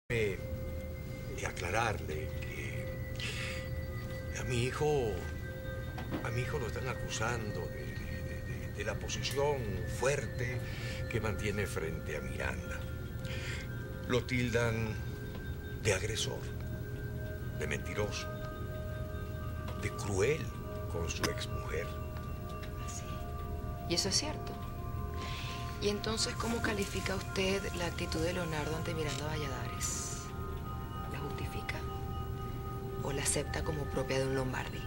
Y aclararle que a mi hijo lo están acusando de la posición fuerte que mantiene frente a Miranda. Lo tildan de agresor, de mentiroso, de cruel con su exmujer. ¿Sí? ¿Y eso es cierto? ¿Y entonces cómo califica usted la actitud de Leonardo ante Miranda Valladares? ¿La justifica o la acepta como propia de un Lombardi?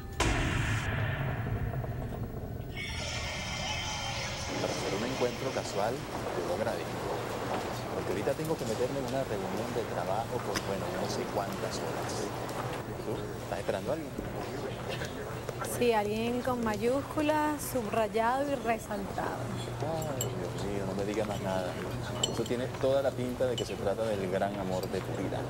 Para hacer un encuentro casual, te lo agradezco. Porque ahorita tengo que meterme en una reunión de trabajo por, bueno, no sé cuántas horas. ¿Tú? ¿Estás esperando a alguien? Sí, alguien con mayúsculas, subrayado y resaltado. Ay, Dios mío, no me digas más nada. Eso tiene toda la pinta de que se trata del gran amor de tu vida.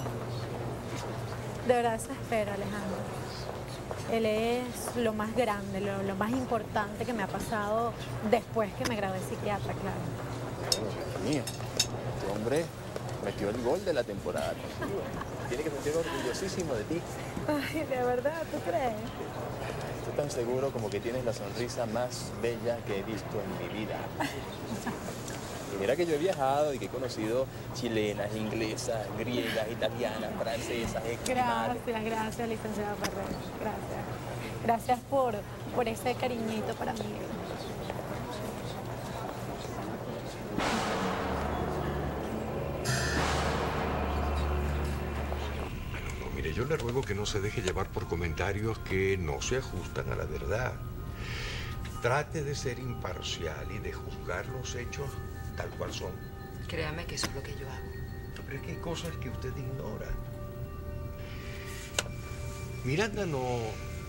De verdad eso espero, Alejandro. Él es lo más grande, lo más importante que me ha pasado después que me gradué de psiquiatra, claro. Dios mío, este hombre metió el gol de la temporada contigo. Tiene que sentir orgullosísimo de ti. Ay, de verdad, ¿tú crees? Estoy tan seguro como que tienes la sonrisa más bella que he visto en mi vida. Y mira que yo he viajado y que he conocido chilenas, inglesas, griegas, italianas, francesas, esquimales. Gracias, licenciada Ferrer. Gracias. Gracias por ese cariñito para mí. Mire, yo le ruego que no se deje llevar por comentarios que no se ajustan a la verdad. Trate de ser imparcial y de juzgar los hechos tal cual son. Créame que eso es lo que yo hago. Pero es que hay cosas que usted ignora. Miranda no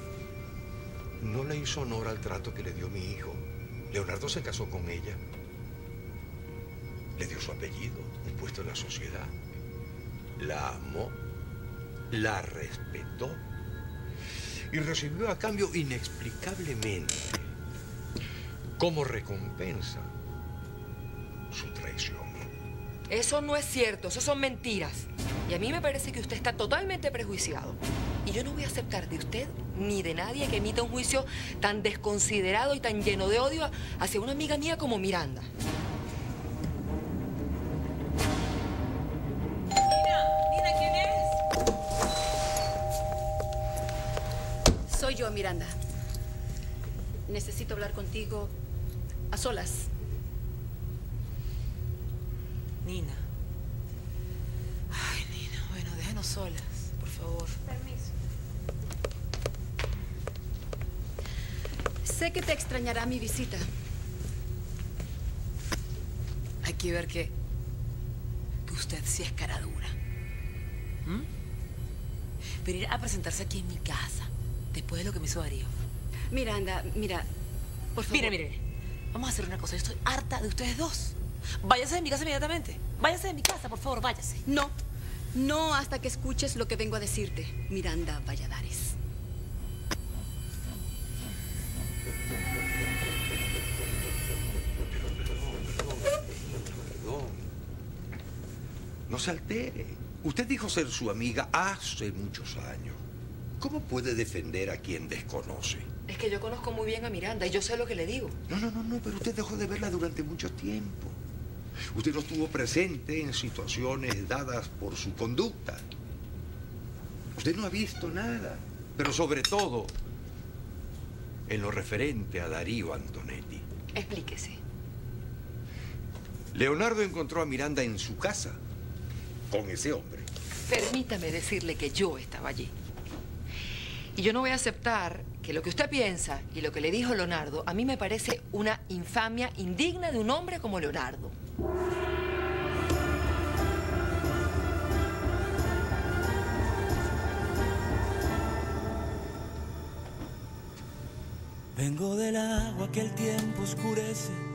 le hizo honor al trato que le dio mi hijo. Leonardo se casó con ella. Le dio su apellido, un puesto en la sociedad. La amó. La respetó y recibió a cambio inexplicablemente, como recompensa, su traición. Eso no es cierto, eso son mentiras. Y a mí me parece que usted está totalmente prejuiciado. Y yo no voy a aceptar de usted ni de nadie que emita un juicio tan desconsiderado y tan lleno de odio hacia una amiga mía como Miranda. Soy yo, Miranda. Necesito hablar contigo a solas. Nina. Ay, Nina, bueno, déjanos solas, por favor. Permiso. Sé que te extrañará mi visita. Hay que ver que usted sí es cara dura. Venir a presentarse aquí en mi casa, después de lo que me hizo Darío. Miranda, mira, por favor. Mire. Vamos a hacer una cosa. Yo estoy harta de ustedes dos. Váyase de mi casa inmediatamente. Váyase de mi casa, por favor, váyase. No hasta que escuches lo que vengo a decirte, Miranda Valladares. Perdón. No se altere. Usted dijo ser su amiga hace muchos años. ¿Cómo puede defender a quien desconoce? Es que yo conozco muy bien a Miranda y yo sé lo que le digo. No, pero usted dejó de verla durante mucho tiempo. Usted no estuvo presente en situaciones dadas por su conducta. Usted no ha visto nada, pero sobre todo en lo referente a Darío Antonetti. Explíquese. Leonardo encontró a Miranda en su casa con ese hombre. Permítame decirle que yo estaba allí. Y yo no voy a aceptar que lo que usted piensa y lo que le dijo Leonardo a mí me parece una infamia indigna de un hombre como Leonardo. Vengo del agua que el tiempo oscurece